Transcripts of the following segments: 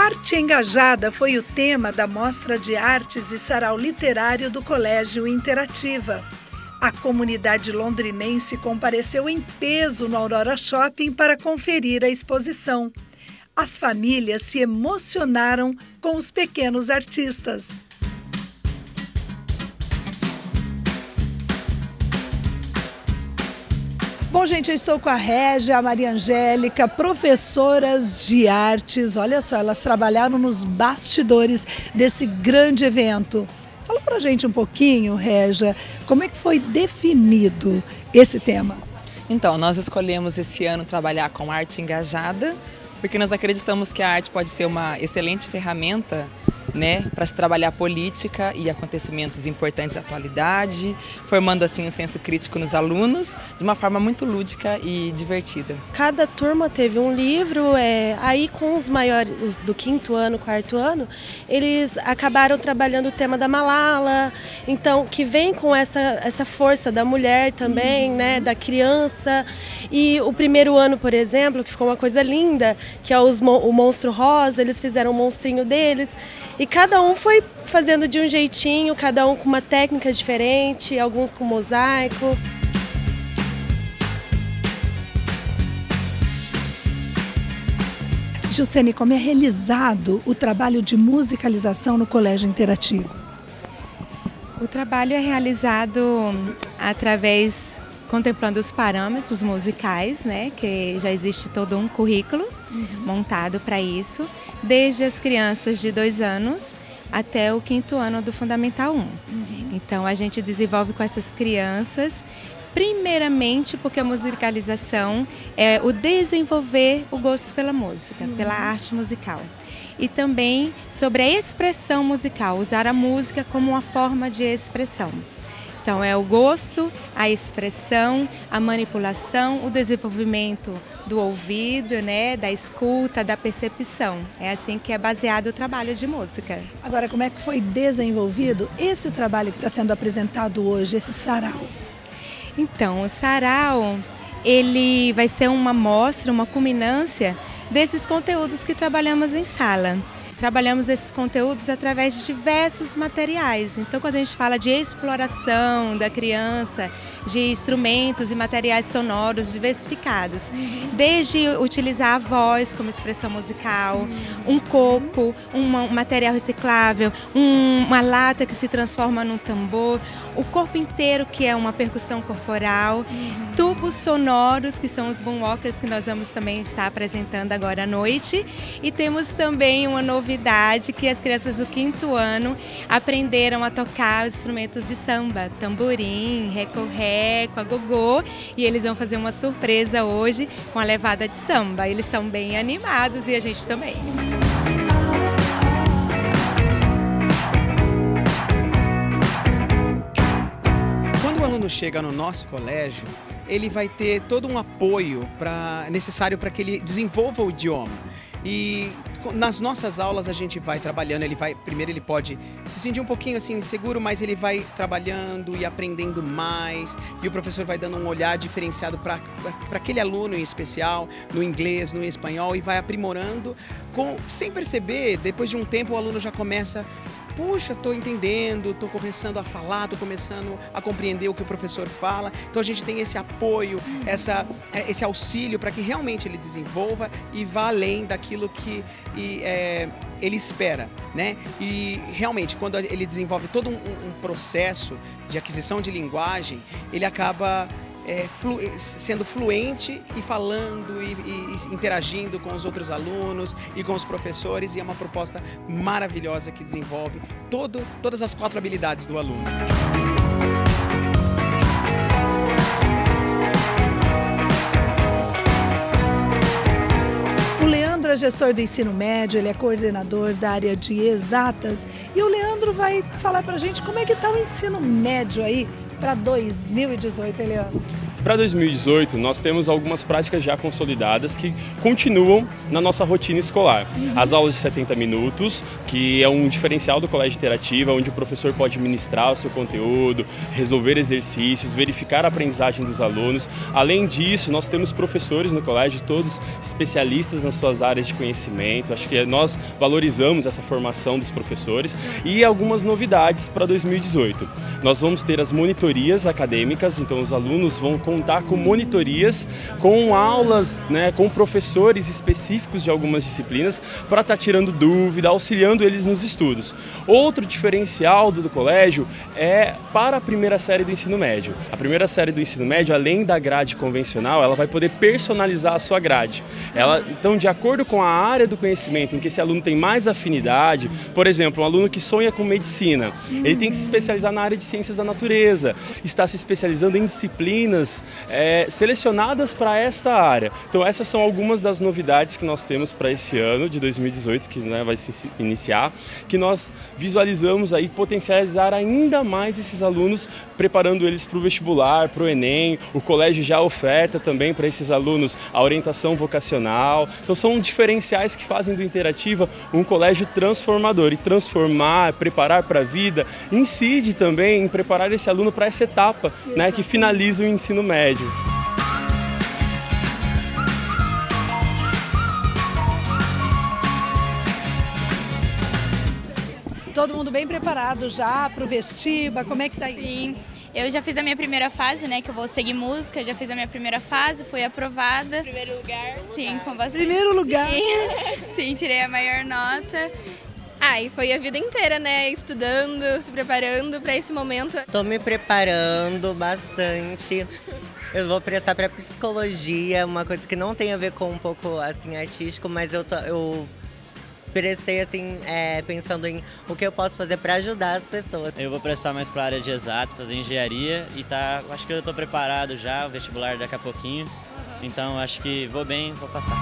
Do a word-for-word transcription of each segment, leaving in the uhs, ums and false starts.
Arte Engajada foi o tema da Mostra de Artes e Sarau Literário do Colégio Interativa. A comunidade londrinense compareceu em peso no Aurora Shopping para conferir a exposição. As famílias se emocionaram com os pequenos artistas. Bom, gente, eu estou com a Régia, a Maria Angélica, professoras de artes. Olha só, elas trabalharam nos bastidores desse grande evento. Fala pra gente um pouquinho, Régia, como é que foi definido esse tema? Então, nós escolhemos esse ano trabalhar com arte engajada, porque nós acreditamos que a arte pode ser uma excelente ferramenta, né, para se trabalhar política e acontecimentos importantes da atualidade, formando assim um senso crítico nos alunos de uma forma muito lúdica e divertida. Cada turma teve um livro, é, aí com os maiores, os do quinto ano, quarto ano, eles acabaram trabalhando o tema da Malala, então que vem com essa, essa força da mulher também, uhum. né, da criança. E o primeiro ano, por exemplo, que ficou uma coisa linda, que é os, o Monstro Rosa, eles fizeram um monstrinho deles. E cada um foi fazendo de um jeitinho, cada um com uma técnica diferente, alguns com mosaico. Gilcene, como é realizado o trabalho de musicalização no Colégio Interativo? O trabalho é realizado através, contemplando os parâmetros musicais, né, que já existe todo um currículo uhum. montado para isso, desde as crianças de dois anos até o quinto ano do Fundamental um. Uhum. Então a gente desenvolve com essas crianças, primeiramente porque a musicalização é o desenvolver o gosto pela música, uhum. pela arte musical. E também sobre a expressão musical, usar a música como uma forma de expressão. Então é o gosto, a expressão, a manipulação, o desenvolvimento do ouvido, né, da escuta, da percepção. É assim que é baseado o trabalho de música. Agora, como é que foi desenvolvido esse trabalho que está sendo apresentado hoje, esse sarau? Então, o sarau, ele vai ser uma mostra, uma culminância desses conteúdos que trabalhamos em sala. Trabalhamos esses conteúdos através de diversos materiais. Então, quando a gente fala de exploração da criança, de instrumentos e materiais sonoros diversificados, uhum. desde utilizar a voz como expressão musical, uhum. um coco, uma, um material reciclável, um, uma lata que se transforma num tambor, o corpo inteiro, que é uma percussão corporal, uhum. tubos sonoros, que são os boomwalkers, que nós vamos também estar apresentando agora à noite, e temos também uma novidade que as crianças do quinto ano aprenderam a tocar os instrumentos de samba, tamborim, reco-reco, agogô, e eles vão fazer uma surpresa hoje com a levada de samba. Eles estão bem animados e a gente também. Quando o aluno chega no nosso colégio, ele vai ter todo um apoio pra, necessário para que ele desenvolva o idioma. E nas nossas aulas a gente vai trabalhando, ele vai, primeiro ele pode se sentir um pouquinho assim inseguro, mas ele vai trabalhando e aprendendo mais, e o professor vai dando um olhar diferenciado para aquele aluno em especial, no inglês, no espanhol, e vai aprimorando, com, sem perceber, depois de um tempo o aluno já começa... Puxa, estou entendendo, estou começando a falar, estou começando a compreender o que o professor fala. Então a gente tem esse apoio, essa, esse auxílio para que realmente ele desenvolva e vá além daquilo que e, é, ele espera, né? E realmente, quando ele desenvolve todo um, um processo de aquisição de linguagem, ele acaba... É, flu, sendo fluente e falando e, e, e interagindo com os outros alunos e com os professores, e é uma proposta maravilhosa que desenvolve todo, todas as quatro habilidades do aluno. O Leandro é gestor do ensino médio, ele é coordenador da área de exatas, e o Leandro vai falar pra gente como é que está o ensino médio aí para dois mil e dezoito, Leandro. Para dois mil e dezoito, nós temos algumas práticas já consolidadas que continuam na nossa rotina escolar. As aulas de setenta minutos, que é um diferencial do Colégio Interativa, onde o professor pode ministrar o seu conteúdo, resolver exercícios, verificar a aprendizagem dos alunos. Além disso, nós temos professores no colégio, todos especialistas nas suas áreas de conhecimento. Acho que nós valorizamos essa formação dos professores. E algumas novidades para dois mil e dezoito. Nós vamos ter as monitorias acadêmicas, então os alunos vão contar com monitorias, com aulas, né, com professores específicos de algumas disciplinas para estar tirando dúvida, auxiliando eles nos estudos. Outro diferencial do, do colégio é para a primeira série do ensino médio. A primeira série do ensino médio, além da grade convencional, ela vai poder personalizar a sua grade. Ela, então, de acordo com a área do conhecimento em que esse aluno tem mais afinidade, por exemplo, um aluno que sonha com medicina, ele tem que se especializar na área de ciências da natureza, está se especializando em disciplinas é, selecionadas para esta área. Então essas são algumas das novidades que nós temos para esse ano de dois mil e dezoito, que, né, vai se iniciar, que nós visualizamos aí potencializar ainda mais esses alunos, preparando eles para o vestibular, para o Enem. O colégio já oferta também para esses alunos a orientação vocacional. Então são diferenciais que fazem do Interativa um colégio transformador, e transformar, preparar para a vida, incide também em preparar esse aluno para essa etapa, né, que finaliza o ensino médio. Todo mundo bem preparado já para o vestiba? Como é que tá isso? Sim, eu já fiz a minha primeira fase, né, que eu vou seguir música, já fiz a minha primeira fase, fui aprovada. Primeiro lugar? Sim, com bastante. Primeiro lugar? Sim, sim, tirei a maior nota. Ah, e foi a vida inteira, né, estudando, se preparando para esse momento. Tô me preparando bastante. Eu vou prestar para psicologia, uma coisa que não tem a ver com um pouco assim artístico, mas eu tô, eu prestei assim é, pensando em o que eu posso fazer para ajudar as pessoas. Eu vou prestar mais para a área de exatos, fazer engenharia e tá, acho que eu tô preparado já, o vestibular daqui a pouquinho. Então acho que vou bem, vou passar.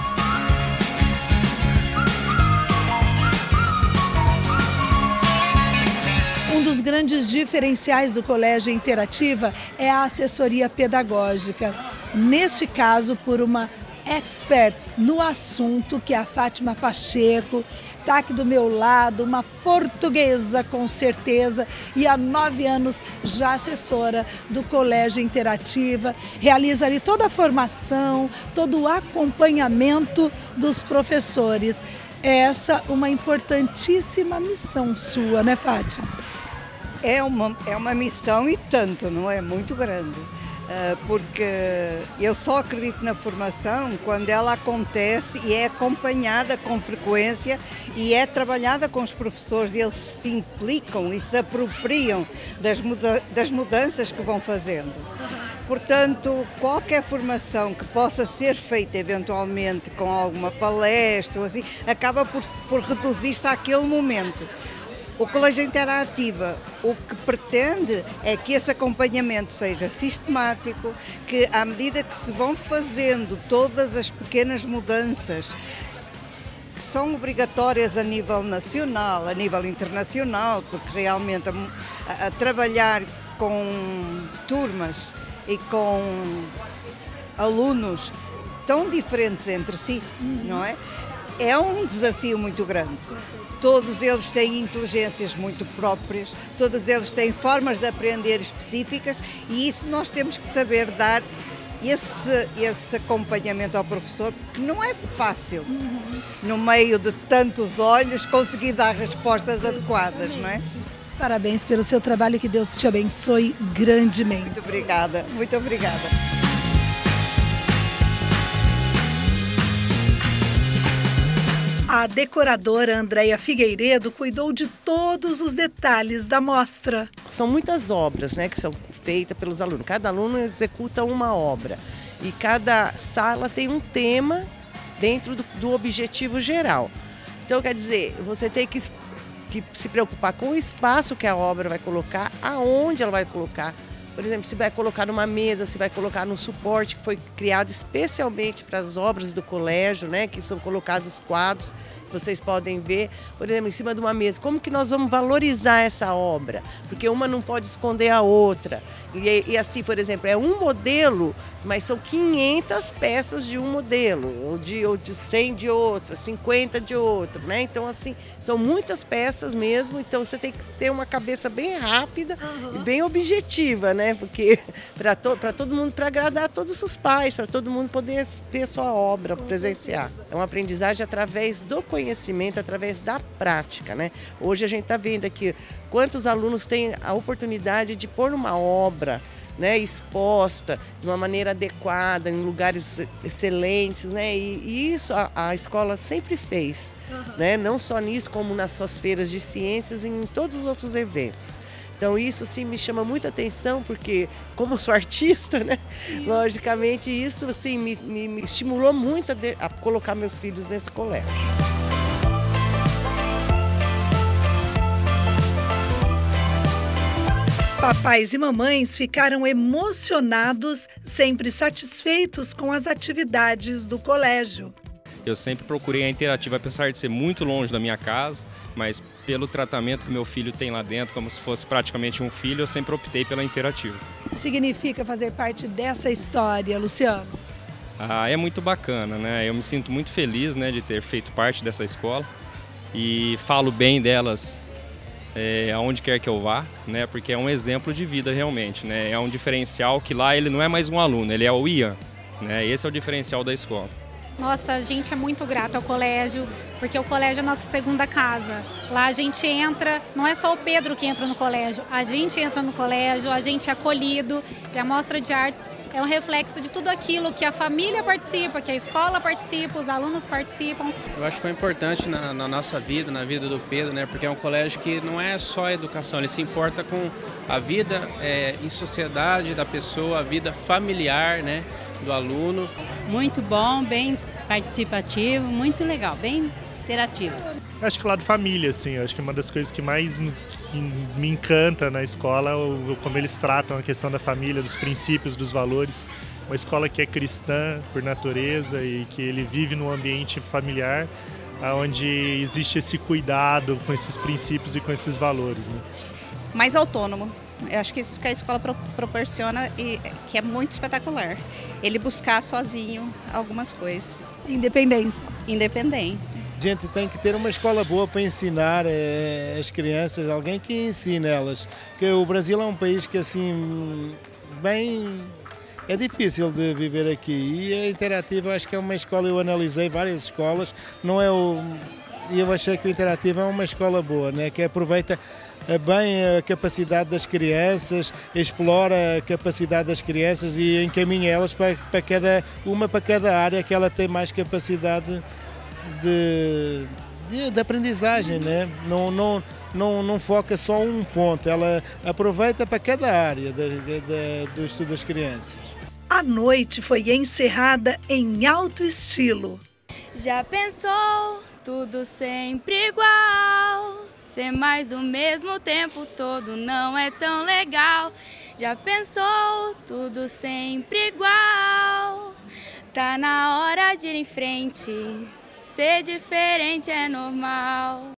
Um dos grandes diferenciais do Colégio Interativa é a assessoria pedagógica. Neste caso, por uma expert no assunto, que é a Fátima Pacheco, está aqui do meu lado, uma portuguesa com certeza, e há nove anos já assessora do Colégio Interativa, realiza ali toda a formação, todo o acompanhamento dos professores. Essa é uma importantíssima missão sua, né, Fátima? É uma, é uma missão e tanto, não é? Muito grande. Porque eu só acredito na formação quando ela acontece e é acompanhada com frequência e é trabalhada com os professores, e eles se implicam e se apropriam das, muda das mudanças que vão fazendo. Portanto, qualquer formação que possa ser feita eventualmente com alguma palestra ou assim, acaba por, por reduzir-se àquele momento. O Colégio Interativa, o que pretende é que esse acompanhamento seja sistemático, que à medida que se vão fazendo todas as pequenas mudanças que são obrigatórias a nível nacional, a nível internacional, porque realmente a, a trabalhar com turmas e com alunos tão diferentes entre si, não é? É um desafio muito grande. Todos eles têm inteligências muito próprias, todos eles têm formas de aprender específicas, e isso nós temos que saber dar esse, esse acompanhamento ao professor, porque não é fácil, no meio de tantos olhos, conseguir dar respostas adequadas, não é? Parabéns pelo seu trabalho, que Deus te abençoe grandemente. Muito obrigada, muito obrigada. A decoradora Andréia Figueiredo cuidou de todos os detalhes da mostra. São muitas obras, né, que são feitas pelos alunos. Cada aluno executa uma obra e cada sala tem um tema dentro do, do objetivo geral. Então, quer dizer, você tem que, que se preocupar com o espaço que a obra vai colocar, aonde ela vai colocar. Por exemplo, se vai colocar numa mesa, se vai colocar num suporte que foi criado especialmente para as obras do colégio, né, que são colocados quadros. vocês podem ver, por exemplo, em cima de uma mesa, como que nós vamos valorizar essa obra, porque uma não pode esconder a outra. E, e assim, por exemplo, é um modelo, mas são quinhentas peças de um modelo, ou de, ou de cem de outro, cinquenta de outro, né? Então, assim, são muitas peças mesmo, então você tem que ter uma cabeça bem rápida uhum. e bem objetiva, né? Porque para to, para todo mundo, para agradar todos os pais, para todo mundo poder ver sua obra, presenciar. É uma aprendizagem através do conhecimento, através da prática, né? Hoje a gente está vendo aqui quantos alunos têm a oportunidade de pôr uma obra, né, exposta de uma maneira adequada, em lugares excelentes, né? E, e isso a, a escola sempre fez, uhum. né? Não só nisso, como nas suas feiras de ciências e em todos os outros eventos. Então isso sim me chama muita atenção, porque como sou artista, né? Isso. Logicamente isso assim, me, me, me estimulou muito a, de, a colocar meus filhos nesse colégio. Papais e mamães ficaram emocionados, sempre satisfeitos com as atividades do colégio. Eu sempre procurei a Interativa, apesar de ser muito longe da minha casa, mas pelo tratamento que meu filho tem lá dentro, como se fosse praticamente um filho, eu sempre optei pela Interativa. O que significa fazer parte dessa história, Luciano? Ah, é muito bacana, né? Eu me sinto muito feliz, né, de ter feito parte dessa escola e falo bem delas É, aonde quer que eu vá, né? Porque é um exemplo de vida realmente, né? É um diferencial que lá ele não é mais um aluno, ele é o Ian, né? Esse é o diferencial da escola. Nossa, a gente é muito grato ao colégio, porque o colégio é a nossa segunda casa. Lá a gente entra, não é só o Pedro que entra no colégio, a gente entra no colégio, a gente é acolhido, e a Mostra de Artes é um reflexo de tudo aquilo que a família participa, que a escola participa, os alunos participam. Eu acho que foi importante na, na nossa vida, na vida do Pedro, né? Porque é um colégio que não é só educação, ele se importa com a vida é, em sociedade da pessoa, a vida familiar, né, do aluno. Muito bom, bem participativo, muito legal, bem interativo. Acho que o lado família, assim, acho que uma das coisas que mais me encanta na escola é o, como eles tratam a questão da família, dos princípios, dos valores. Uma escola que é cristã por natureza e que ele vive num ambiente familiar, onde existe esse cuidado com esses princípios e com esses valores, né? Mais autônomo. Eu acho que isso que a escola pro, proporciona e que é muito espetacular. Ele buscar sozinho algumas coisas. Independência. Independência. A gente tem que ter uma escola boa para ensinar eh, as crianças, alguém que ensine elas. Porque o Brasil é um país que assim, bem... é difícil de viver aqui. E a Interativa, acho que é uma escola, eu analisei várias escolas, não é o... e eu achei que o Interativa é uma escola boa, né? Que aproveita bem a capacidade das crianças, explora a capacidade das crianças e encaminha elas para, para cada, uma para cada área que ela tem mais capacidade de, de, de aprendizagem, né? Não, não, não, não foca só um ponto, ela aproveita para cada área da, da, do estudo das crianças. A noite foi encerrada em alto estilo. Já pensou tudo sempre igual? Ser mais do mesmo tempo todo não é tão legal. Já pensou tudo sempre igual? Tá na hora de ir em frente. Ser diferente é normal.